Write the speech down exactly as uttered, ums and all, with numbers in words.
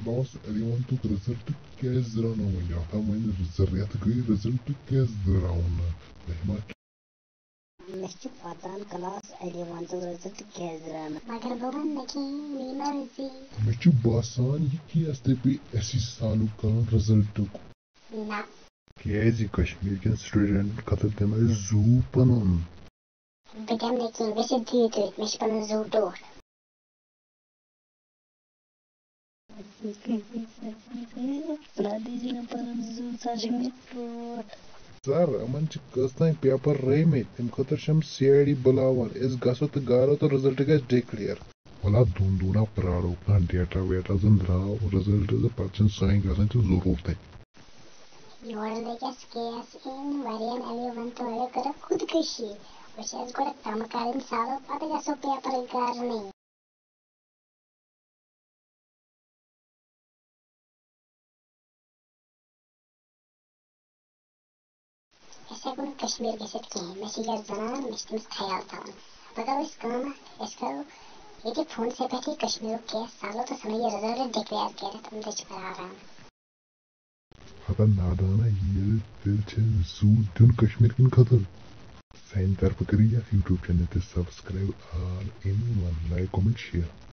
Class eleventh result कैस दराना वही आता वही रिजल्ट गई रिजल्ट कैस दराना रहमा Mr. Patan class eleventh result कैस दराना मगर बबन नकी नीमर सी मे छु बासान ये कैस ते पे ऐसी सालू का रिजल्ट ना कैस कश्मीर के स्टूडेंट खतर ते मैं जू पनन बेगम नकी वैसे दी तो मिश पन जू डोर सर अमन च कस्तान पेपर रही तम खतर शम सीआईडी बुलावन इस गसो तो गारो तो रिजल्ट गस डिक्लेयर वला दून दूना प्राड़ो का डेटा वेटा जन द्राव रिजल्ट ज पचन साइन गसन तो जरूरत योर लेगस केस इन वरियन eleventh वाले कर खुदकशी वशेस गोड़ तमकारिन सालो पता गसो पेपर गारने ऐसा कोई कश्मीर के सेट के मैं सीधा जना मिस्टर ख्याल था पता इस काम इस करो ये कि फोन से बैठे कश्मीर के सालों तो समय ये रिजल्ट डिक्लेयर किया तुम देख पर आ रहा हता नादाना ये फिर छे जू दिन कश्मीर किन खतर साइन तरफ करिए यूट्यूब चैनल पे सब्सक्राइब और anyone like comment share